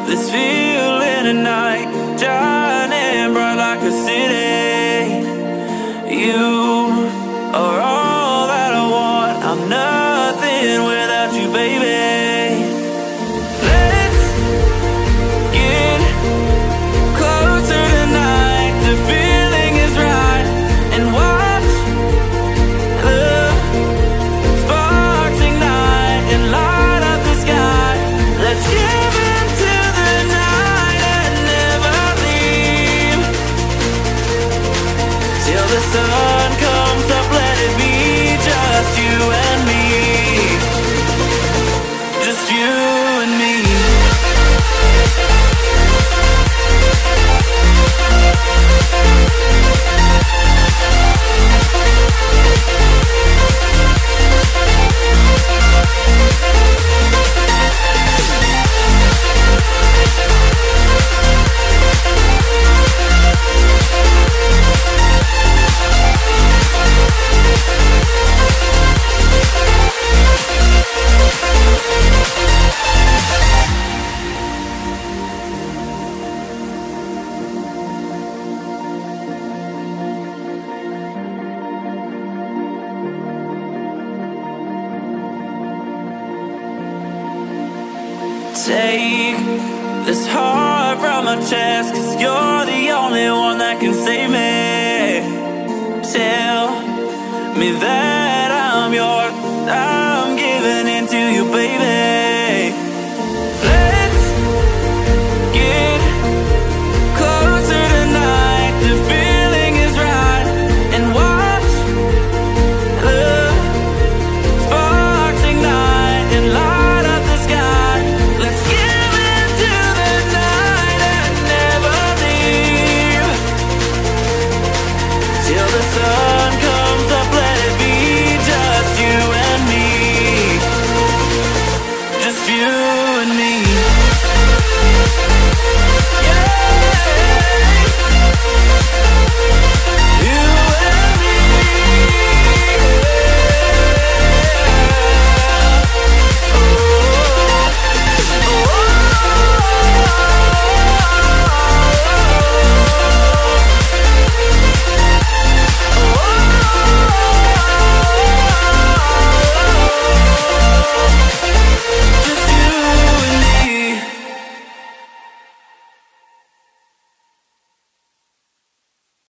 this feeling tonight, shining bright like a city. You are all that I want. I'm nothing without you, baby. Let's get closer tonight. The feeling is right, and watch the sparks ignite and light up the sky. Let's give into the night and never leave till the sun comes up. Let it be just you and me, just you and me. Take this heart from my chest, 'cause you're the only one that can save me. Tell me that